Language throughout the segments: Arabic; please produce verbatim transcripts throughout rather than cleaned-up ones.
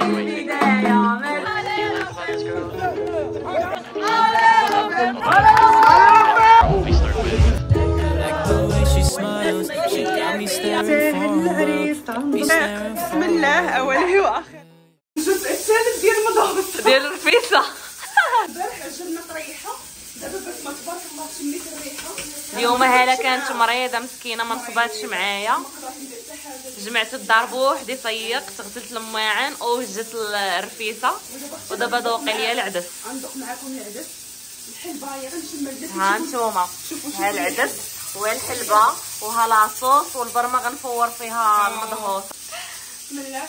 بسم الله اوله واخره. الجزء الثالث ديال المضابط ديال الرفيسه. البارح جبنا طريحه، دابا بس ما تبارك الله شميت الريحه. اليوم هاله كانت مريضه مسكينه ما نصباتش معايا، جمعت الدار بوحدي، سيقت غسلت الماعن ووجدت الرفيسه، ودابا ذوقي ليا العدس. غندوق معكم العدس، الحلبه هي غنشم العدس. ها نتوما ها العدس والحلبه وها لاصوص والبرمه غنفور فيها المضغوط. بسم الله.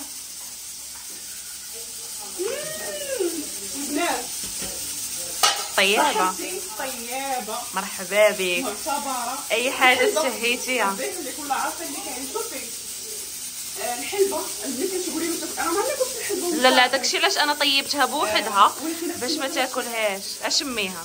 بنات طيابه طيابه، مرحبا بك، معتبره اي حاجه تشهيتيها. اللي كل عارفه اللي كاين. شوفي الحلبه اللي كتقولي لي انا ما ناكلش الحلبه. لا لا داكشي علاش انا طيبتها بوحدها باش ما تاكلهاش. اشميها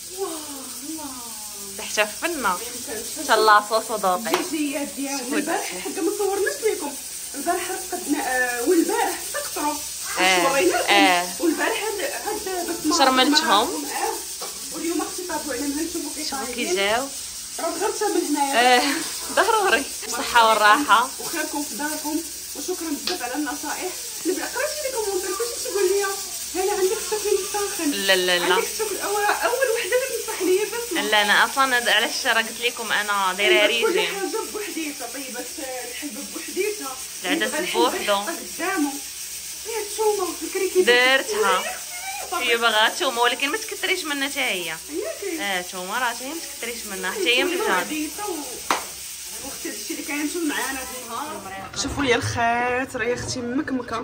ريحتها فنه حتى لاصوص وذوقي. الجزيات ديالو البارح حتى ما صورناش لكم. البارح رقدنا والبارح تكثروا وريناكم. اه والبارح هاد بس شرملتهم. واليوم اختي طابوا عليهم. نشوفوا كيف شوفوا كي جاو. راه غير من هنايا. اه ضروري الصحه والراحه وخيركم في داركم. وشكرا بزاف على النصائح. اللي قريتي لي كومونتير باش تقول لي هلا عندك السكر مسخن. لا لا لا عندك السكر اول اول وحده اللي تنصح ليا بس. لا انا اصلا علاش راه قلت لكم انا دايره ريجيم. كل حاجه بوحديتها. طيبه الحلبه بوحديتها، العدس بوحدو قدامه. هي الثومه الكريكي درتها. هي باغا تومه ولكن ما تكثريش منها حتى هي. هي اه تومه راه حتى هي ما تكثريش منها حتى هي مليانه. واختي هادشي اللي كيمشي معانا هاد النهار. شوفوا لي الخيط راه يا اختي مكمكه.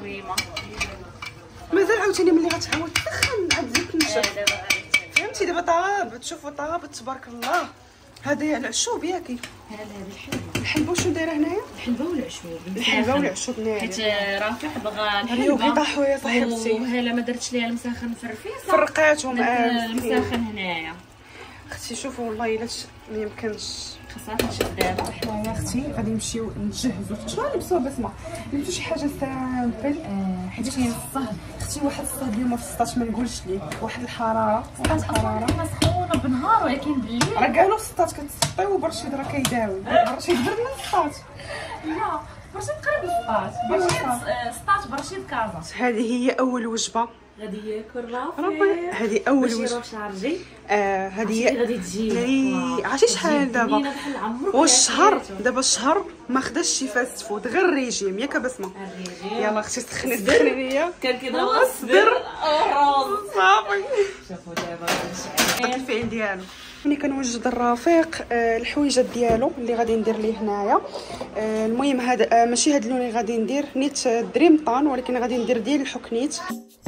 مازال عاوتاني ملي غتعاود تسخن عاد تزيد تنشف. فهمتي دابا طابت. شوفوا طابت تبارك الله. هذا هي العشوب ياكي. هذا هذه الحلبه. الحلبه واش دايره هنايا؟ الحلبه والعشوب. الحلبه والعشوب ناري. حيت رافع بغى الحلبه طاحوا يا صاحبتي. وهاله ما درتش ليها المساخن في الرفيسه، فرقاتهم. المساخن هنايا. اختي شوفوا والله الا ما يمكنش. خاصها تنشد دابا. حنا يا اختي غادي نمشيو نجهزوا. شنو غنلبسوا بسمه؟ نلبسوا شي حاجه سامبل. آه حيت كاين الصهد اختي. واحد الصهد اليوم في السطاش ما نقولش ليه. واحد الحراره واحد الحراره مسخونه بالنهار ولكن بالليل راه قالوا السطات كتسطي وبرشيد راه كيداوي. برشيد برد من السطات. لا برشيد قريب للسطات. برشيد سطات برشيد كازا. هذه هي اول وجبه غادي ياكل رافع. هذه اول وجبه. اه هذه غادي تجي. يعني عرفتي شحال دابا والشهر دابا الشهر ما خداش شي فاست فود غير الريجيم ياك بسمه. يلا اختي سخني سخني ليا. كان كيضرب الصدر الروز صافي. شوفوا دابا هذا الفعل ديالو. ملي كنوجد الرفيق آه الحويجات ديالو اللي غادي ندير ليه هنايا. آه المهم هذا آه ماشي هذا اللون اللي غادي ندير نيت دريم طان، ولكن غادي ندير ديال الحكنيت.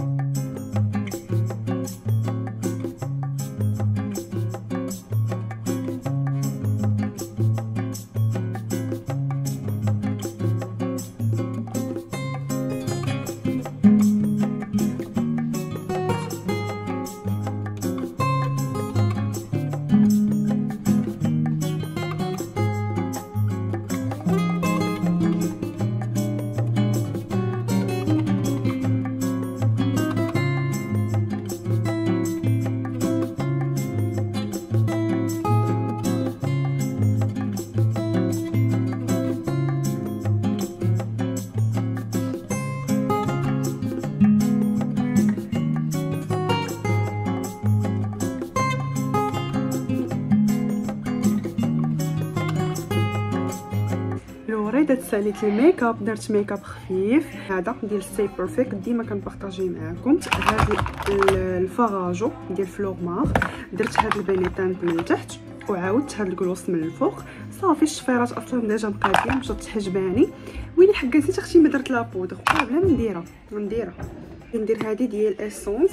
بدات ساليت الميك اب. درت ميك اب خفيف هذا ديال ستاي بيرفكت ديما كنبارطاجيه معاكم. هذه الفاراجو ديال فلورمار. درت هاد البينيتان من تحت وعاودت هاد الكلوس من الفوق. صافي الشفيرات اصلا ديجا مقادين مشات تحجباني. ويلي حكاتي اختي ما درت لا بودر بلا ما نديرها نديرها ندير هذه ديال اسونس.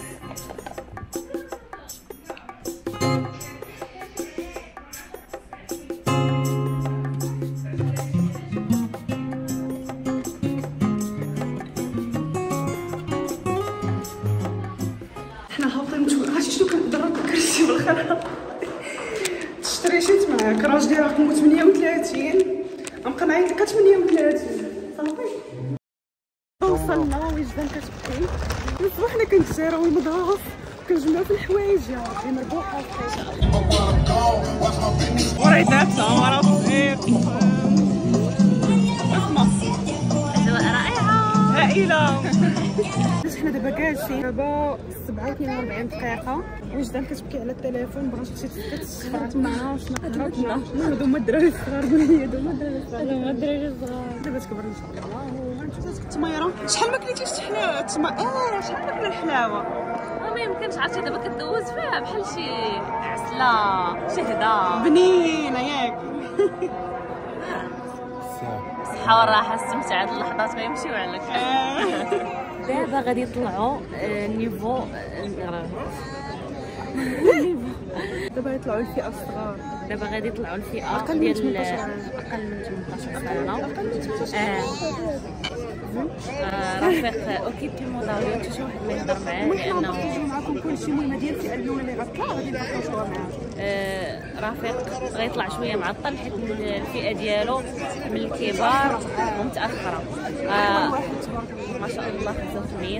تشريشيت معاك راجلي رقمو ثمانية وثلاثين غنبقى معايا لك ثمانية وثلاثين صافي. الله وجدان كتبكي. الصباح حنا كنتجاراو المظاهر كنجمعو في الحوايج يا ربي مربوحه ان شاء الله. وريدات عمره صغير اسمع اجواء رائعه هائله. حنا دابا جالسين دابا سبعة واثنين وأربعين دقيقه وجدان كتبكي على التليفون بغات تمشي تسكت الصفات ما عرفتش نقرا. هادو هما الدراري الصغار قول لي هادو هما الدراري الصغار هادو هما الدراري الصغار دابا تكبر ان شاء الله. وانت التميره شحال ما كليتيش الحلاوه التما اه شحال ما كلا الحلاوه ما يمكنش عرفتي دابا كدوز فيها بحال شي عسله شهده بنينه ياك. الصحه والراحه استمتع هاد اللحظات ما يمشيو عليك. دابا غادي يطلعوا نيفو دابا يطلعوا الفئه الصغار. دابا غادي يطلعوا الفئه اقل من ديال ثمنطاش عام اقل من ثمنطاش سنه. اه رفيق اوكيبي موداريو شي واحد ما يهضر معاه لانه لانه معكم كلشي. المهم ديال الفئه الاولى اللي غتطلع غادي نبارطاجوها معاكم. آه رفيق غيطلع شويه معطل حيت الفئه ديالو من الكبار ومتاخره. آه ما شاء الله خمسة وخميس.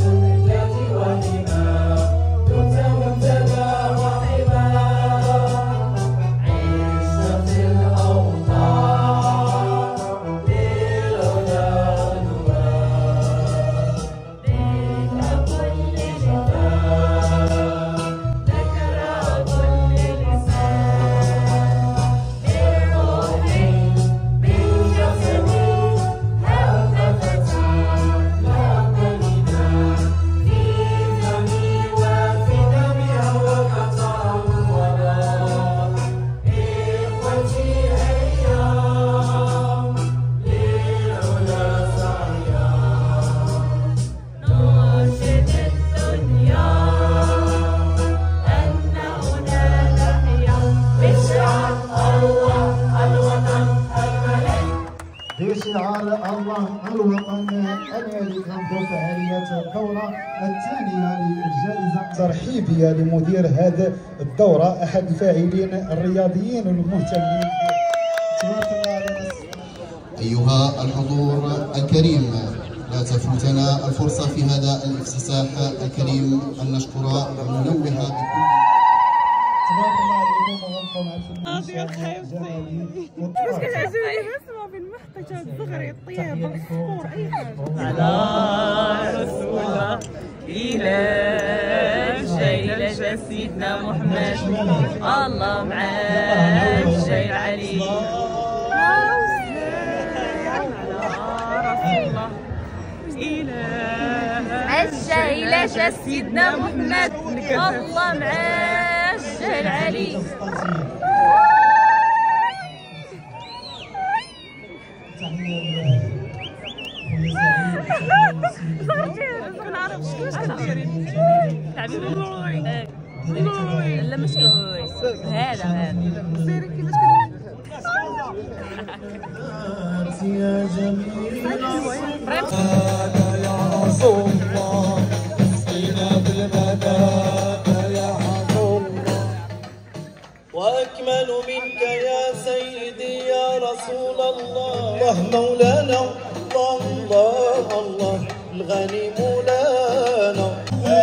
بشعار الله الوطن الذي كان فعالية الدورة الثانية للجائزة ترحيبية لمدير هذه الدورة أحد الفاعلين الرياضيين والمهتمين. تبارك الله على أيها الحضور الكريم، لا تفوتنا الفرصة في هذا الافتتاح الكريم أن نشكر وننوه بكل تبارك الله عليكم ونبقى مع الفنان بس كتعجبني الرسمه في المحطه الصغري الطياب الصقور اي حاجه. على رسول الله إلى جاي سيدنا محمد الله معاه الجاي علي الجاي جا سيدنا محمد الله معاه الجاي علي. لا ماشي هذا هذا سيري كيفاش يا جميل يا رسول الله اسقينا بالمنابة يا عبد الله وأكمل منك يا سيدي يا رسول الله. الله مولانا الله الله الله الغني مولانا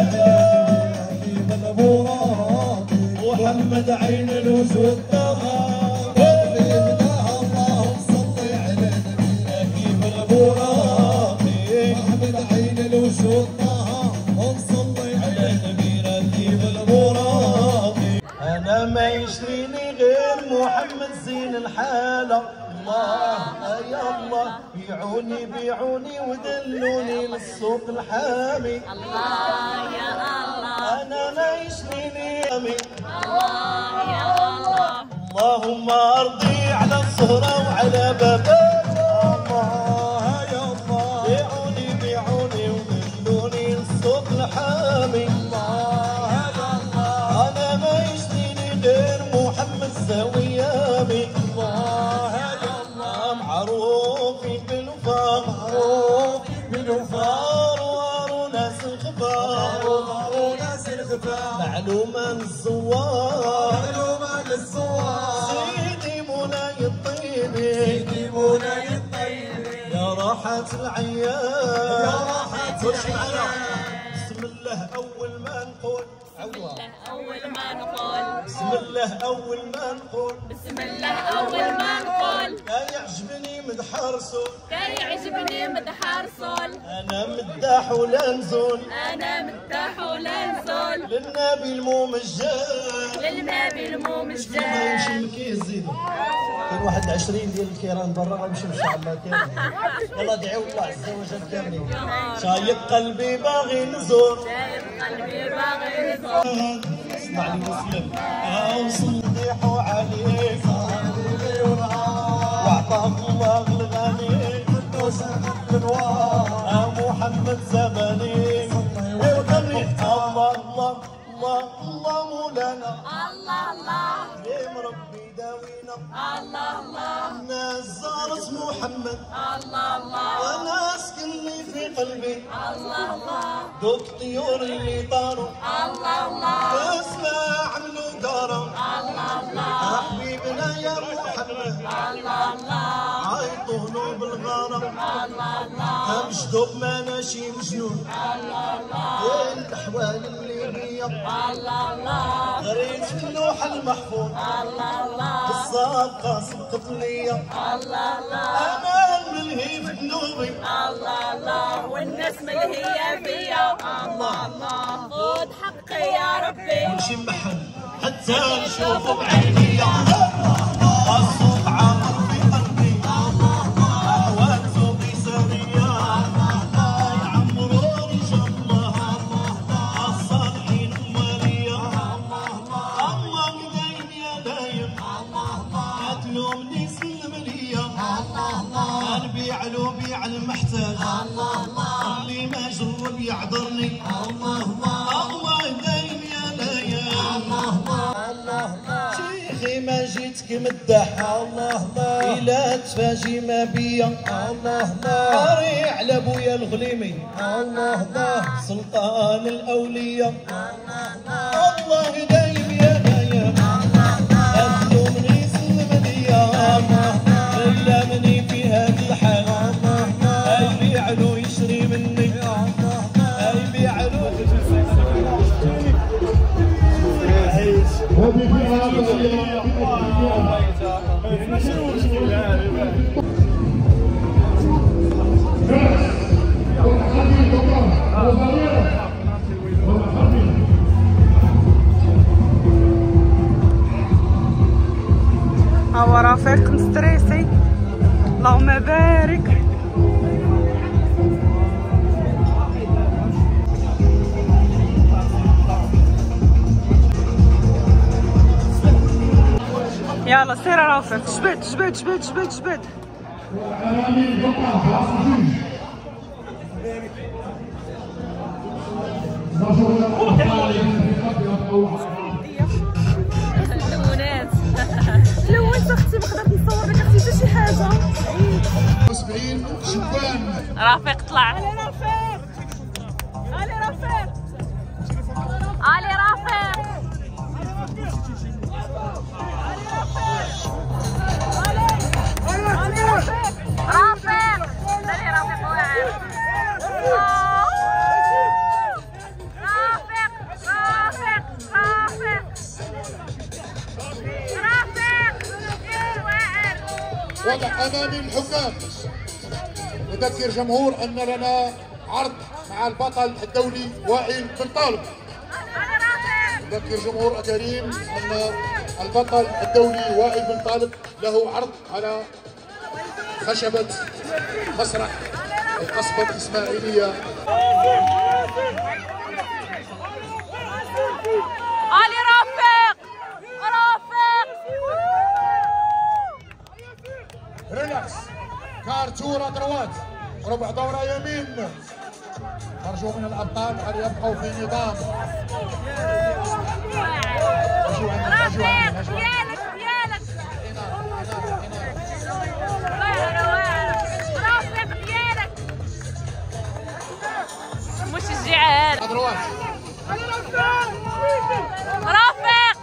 محمد عين الوجود طه اللهم صل على نبينا البراقي. محمد عين الوجود طه وصل على نبينا البراقي. انا ما يشريني غير محمد زين الحاله. الله يا الله بيعوني بيعوني ودلوني للسوق الحامي. الله يا الله انا ما يشريني امين. الله يا الله اللهم ارضي على الزهره وعلى بابك. الله يا الله بيعوني بيعوني ودلوني للسوق الحامي. الله يا الله انا ما يشريني غير محمد سويامي. الله يا الله معروفين بالوفاء معروف بالوفاء وناس الخفاء وناس الخفاء معلومه للزوار معلومه للزوار. سيدي مولاي الطيبي سيدي مولاي الطيبي يا راح راحت العيان يا راحت العيان. بسم الله أول ما نقول عودوها. أول ما نقول بسم الله أول ما نقول بسم الله أول ما نقول كان يعجبني مدح رسول كان يعجبني مدح رسول. أنا مداح ولا نزول أنا مداح ولا نزول للنبي الممجد للنبي ما الممجد. يمشي مكيس زيدوا. كاين واحد عشرين ديال الكيران برا غنمشي ان شاء الله كاملين. يلا دعيو الله عز وجل كاملين. شايق قلبي باغي نزور شايف قلبي باغي يزور. اسمع لي وسلم او صديحوا عليك وعطاك الله الغني قدوس الانوار محمد زماني وغني الله الله الله الله مولانا الله الله يا مربي داوينا الله الله الناس زارت محمد الله الله وانا سكنني في قلبي الله الله دوك الطيور اللي طاروا الله الله اسمع عملوا دارا الله الله حبيبنا يا محمد الله الله عيطوا بالغارة الله الله مجدوب ما ناشي مجنون الله الله الاحوال اللي بيا الله الله قريت في اللوح المحفوظ الله الله الصفقة سبقت ليا الله الله انا الملهي في ذنوبي الله الله والناس ملهية فيا الله الله خذ حقي يا ربي نمشي محل حتى نشوف بعيني الصوت عاطف في قلبي احوال ذوقي سرية يعمروني شاء الله الصالحين امالية الله دايم يا دايم لا تلومني سلم ليا نبيع له بيع المحتاج اللي ما جرب يعذرني الله دايم يا دايم شيخي ما جيتك مدح إلا تفاجي ما بيا قاري على بويا الغليمي سلطان الأولياء الله دايم يا دايم أتلومني سلم ليا إلا مني في هذا الحال أيبيع له يشري مني أيبيع له هو رفيق مستريسي اللهم بارك. يلا سير رافق جبد جبد جبد جبد جبد. اللونات لونت اختي ما قدرت نصور لك اختي حتى شي حاجه. سبعين شبان رافق طلع. علي رافق علي رافق علي رافق رافق داري رافق واعر. رافق رافق رافق رافق واعر. وضع امام الحكام. نذكر جمهور ان لنا عرض مع البطل الدولي وائل بن طالب. نذكر جمهور الكريم ان البطل الدولي وائل بن طالب له عرض على خشبة مسرح القصبة الإسماعيلية. علي رافق رافق ريلاكس كارتورة دروات ربع دورة يمين. أرجو من الأبطال أن يبقوا في نظام. أجوا عنا أجوا عنا أجوا عنا. ديالك ديالك رافق ديالك مشجعات. دروات رافق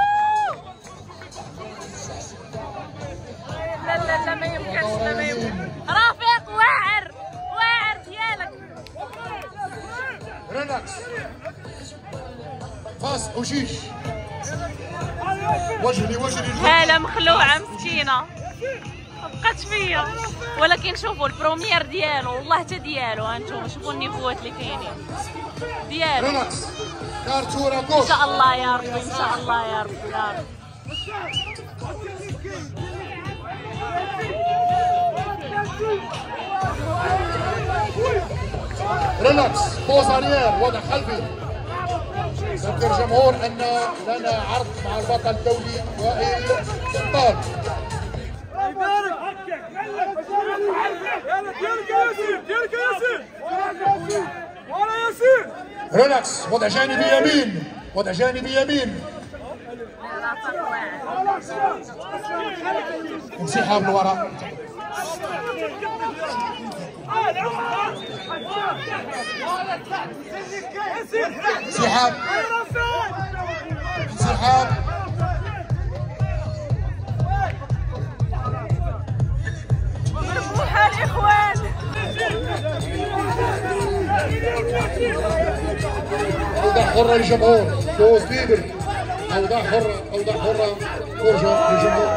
لا لا لا ما يمكنش لا ما يمكنش. ريلاكس. فاس وشيش. وجهي وجهي. هاله مخلوعه مسكينه ما بقاتش فيا، ولكن شوفوا البروميير ديالو والله حتى ديالو. هانتوما شوفوا النيفوات اللي كاينين ديالو. ريلاكس. كارتورا ان كوش. شاء الله يا ربي، ان شاء الله يا ربي يا رب. ريلاكس. بوز اريير، وضع خلفي. يذكر الجمهور ان لنا عرض مع البطل الدولي وائل سلطان. ريلاكس. وضع جانبي يمين، وضع جانبي يمين. انسحاب للوراء. انسحاب انسحاب. مربوحه الاخوان. اوضاع حره للجمهور. فوز ليبر. اوضاع حره، اوضاع حره. فرجه للجمهور.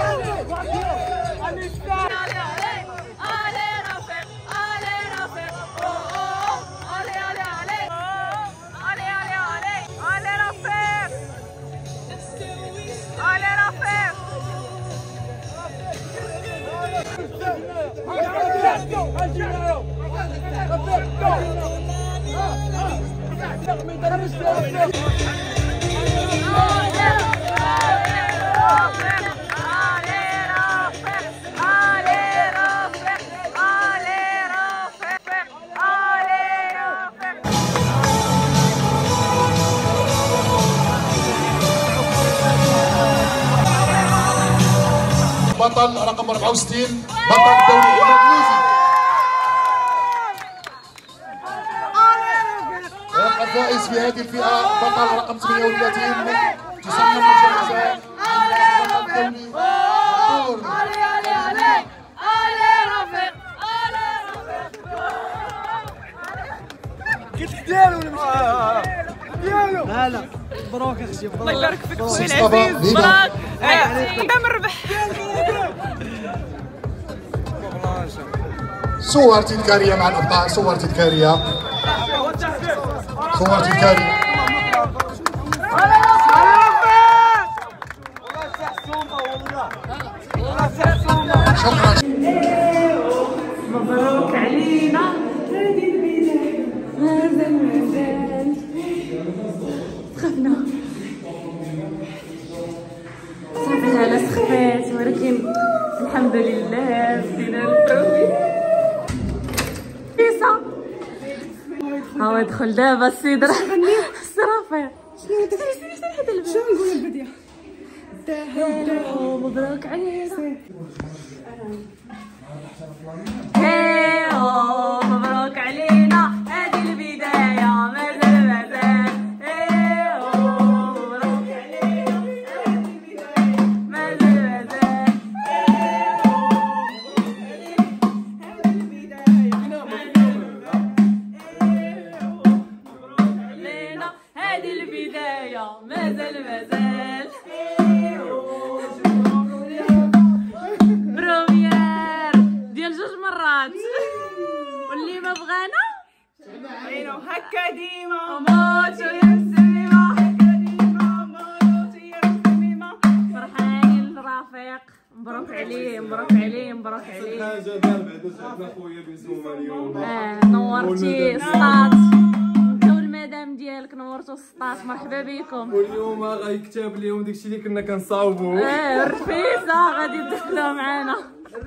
بطل رقم أربعة وستين، بطل الدوري الانجليزي. ويبقى الفائز في هذه الفئه بطل رقم ثمانية وثلاثين، تسمى مجازا بطل الدوري. قلت ديالو ديالو. لا لا مبروك اختي. الله يبارك فيك خويا العزيز. مبروك قدام الربح. صور تذكاريه مع الابطال. صور تذكاريه. صور تذكاريه. شكرا. مبروك علينا هذه البداية. مازال مازال سخفنا صافي على سخفات، ولكن الحمد لله بدينا البروفي. بيسا هاو يدخل دابا السيد الصرافير. شنو نقول البديه؟ مبروك علينا. هيو مبروك علينا هذه البداية. مازال مازال. هيو مبروك علينا هذه البداية. مازال مازال. هذه البداية. مبروك علينا هذه البداية. مازال مازال. واللي ما بغانا عينو هكا ديما. موت يا سميمة هكا ديما. موت يا سميمة. فرحانين الرفيق. مبروك عليه مبروك عليه مبروك عليه. حاجه دار بعدا سعدنا خويا بسومه اليوم. اه نورتي السطاط انت والمدام ديالك، نورتو السطاط. مرحبا بكم. واليوم غيكتب لهم داكشي اللي كنا كنصاوبوا. اه الرفيسه غادي تدخلوا معانا.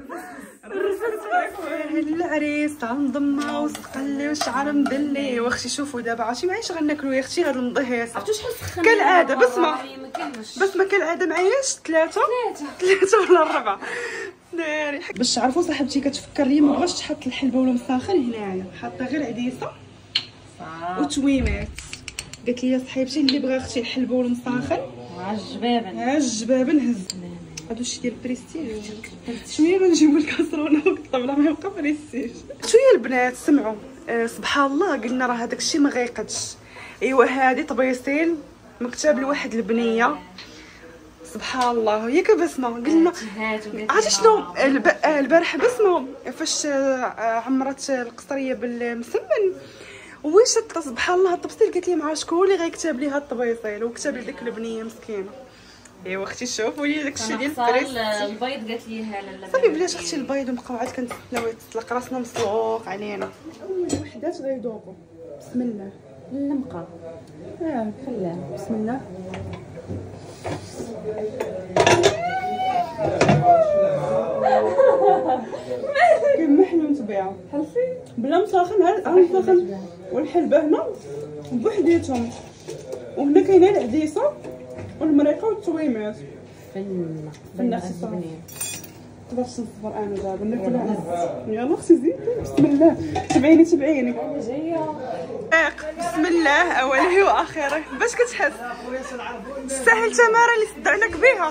العريس تنضمه وسقلي وشعر مدلي. واختي شوفوا دابا عرفتي معايش غناكلو يا اختي هاد المضيهيصه. عرفتوا شحال سخنا كالعاده بسمه بسمه كالعاده معاياش ثلاثه ثلاثه ولا اربعه ناري. باش تعرفوا صاحبتي كتفكر لي ما بغاش تحط الحلبه ولا مساخن هنايا، حاطه غير عديسه وتويمات. قالت لي يا صاحبتي اللي بغا اختي الحلبه ولا مساخن ها الجبابن ها الجبابن هز. هادو شي ديال بريستيج. شويه ما نجيبو الكاسرونه والطبله ما يبقى بريستيج. شويه البنات سمعوا آه سبحان الله قلنا راه هذاك الشيء ما غيقدش. ايوا هذه طبيسيل مكتاب لواحد البنيه سبحان الله. هي كبسمه قلنا عرفتي شنو البارح بسمه فاش عمرت القصريه بالمسمن وش سبحان الله الطبسيل قالت لي مع شكون اللي غيكتب لي هاد الطبيسيل وكتب لي ديك البنيه مسكينه. ايوا اختي شوفوا لي داك الشيء ديال الفريس البيض قالت لي هاله صافي بلاش اختي البيض ونبقاو عاد كنتسناو تطلق راسنا مسلوق علينا. اول وحدات غيذوقوا بسم الله نبقى اه خلاه بسم الله. كاين محلو نتبيعو حلفي بلا مساخن ها مساخن والحلبه هنا بوحديتهم وهنا كاينه العديسه والمريقه والتويمات فنه فنه اختي صافي تقدرش نصبر انا دابا ناكل عز. يلا اختي زيد بسم الله تبعيني تبعيني انا جايه بسم الله اوله واخره. باش كتحس تستاهل تماره اللي صدعناك بها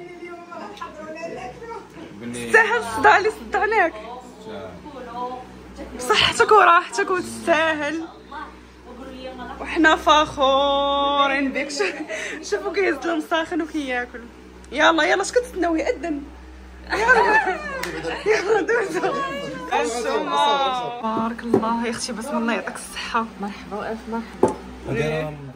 تستاهل الصداع اللي صدعناك بصحتك وراحتك وتستاهل وحنا فخورين بك. شوفوا كيهز المساخن وكياكل. يلا يلا اش كتسناو يأذن يلا يلا دوزو الشومه. بارك الله يا اختي بسم الله يعطيك الصحه. مرحبا والف مرحبا.